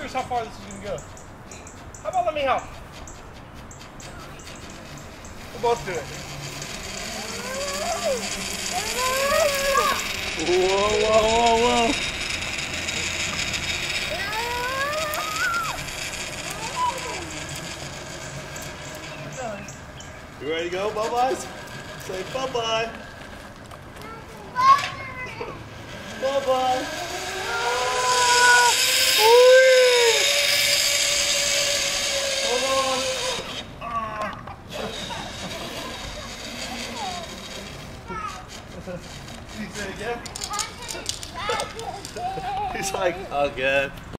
curious how far this is going to go. How about let me help? We'll both do it. Whoa, whoa, whoa, whoa. You ready to go, bye-byes? Say bye-bye. Bye-bye. Hold on. He said again? He's like, oh, good.